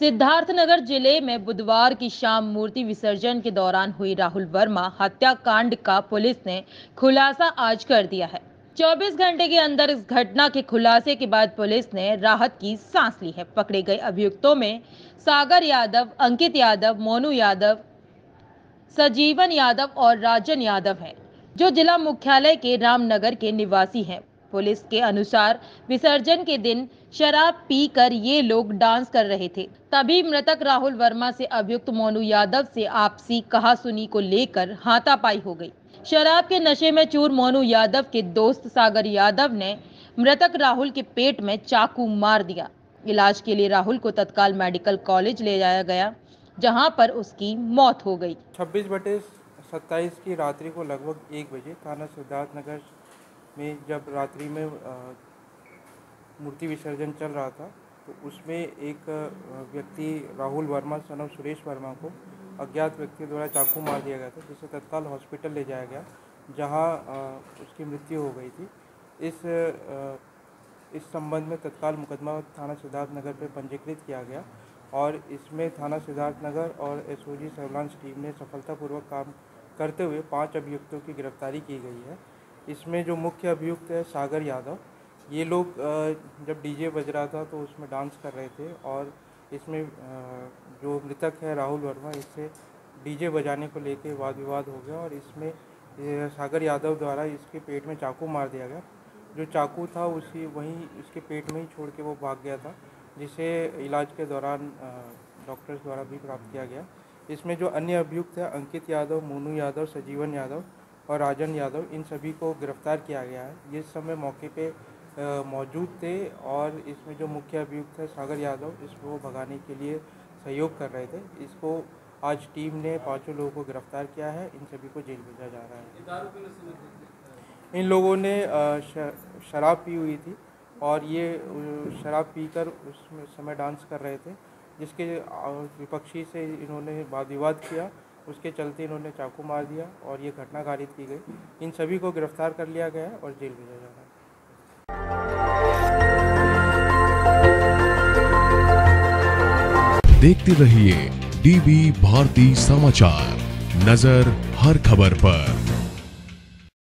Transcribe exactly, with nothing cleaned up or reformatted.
सिद्धार्थनगर जिले में बुधवार की शाम मूर्ति विसर्जन के दौरान हुई राहुल वर्मा हत्याकांड का पुलिस ने खुलासा आज कर दिया है। चौबीस घंटे के अंदर इस घटना के खुलासे के बाद पुलिस ने राहत की सांस ली है। पकड़े गए अभियुक्तों में सागर यादव, अंकित यादव, मोनू यादव, सजीवन यादव और राजन यादव हैं, जो जिला मुख्यालय के रामनगर के निवासी हैं। पुलिस के अनुसार विसर्जन के दिन शराब पीकर ये लोग डांस कर रहे थे, तभी मृतक राहुल वर्मा से अभियुक्त मोनू यादव से आपसी कहासुनी को लेकर हाथापाई हो गई। शराब के नशे में चूर मोनू यादव के दोस्त सागर यादव ने मृतक राहुल के पेट में चाकू मार दिया। इलाज के लिए राहुल को तत्काल मेडिकल कॉलेज ले जाया गया, जहां पर उसकी मौत हो गई। छब्बीस बटे सत्ताईस की रात्रि को लगभग एक बजे थाना सिद्धार्थनगर में जब रात्रि में मूर्ति विसर्जन चल रहा था, तो उसमें एक व्यक्ति राहुल वर्मा सन ऑफ सुरेश वर्मा को अज्ञात व्यक्ति द्वारा चाकू मार दिया गया था, जिसे तत्काल हॉस्पिटल ले जाया गया, जहां उसकी मृत्यु हो गई थी। इस इस संबंध में तत्काल मुकदमा थाना सिद्धार्थनगर पर पंजीकृत किया गया और इसमें थाना सिद्धार्थनगर और एसओजी सर्विलांस टीम ने सफलतापूर्वक काम करते हुए पांच अभियुक्तों की गिरफ्तारी की गई है। इसमें जो मुख्य अभियुक्त है सागर यादव, ये लोग जब डीजे बज रहा था तो उसमें डांस कर रहे थे और इसमें जो मृतक है राहुल वर्मा, इससे डीजे बजाने को लेकर वाद विवाद हो गया और इसमें सागर यादव द्वारा इसके पेट में चाकू मार दिया गया। जो चाकू था उसी वहीं इसके पेट में ही छोड़ के वो भाग गया था, जिसे इलाज के दौरान डॉक्टर्स द्वारा भी प्राप्त किया गया। इसमें जो अन्य अभियुक्त है अंकित यादव, मोनू यादव, सजीवन यादव और राजन यादव, इन सभी को गिरफ्तार किया गया है। ये समय मौके पे मौजूद थे और इसमें जो मुख्य अभियुक्त है सागर यादव, इसको भगाने के लिए सहयोग कर रहे थे। इसको आज टीम ने पाँचों लोगों को गिरफ्तार किया है। इन सभी को जेल भेजा जा रहा है। इन लोगों ने शराब पी हुई थी और ये शराब पीकर उस समय डांस कर रहे थे, जिसके विपक्षी से इन्होंने वाद विवाद किया। उसके चलते इन्होंने चाकू मार दिया और ये घटना कारित की गई। इन सभी को गिरफ्तार कर लिया गया है और जेल भेजा जा रहा है। देखते रहिए डीबी भारती समाचार, नजर हर खबर पर।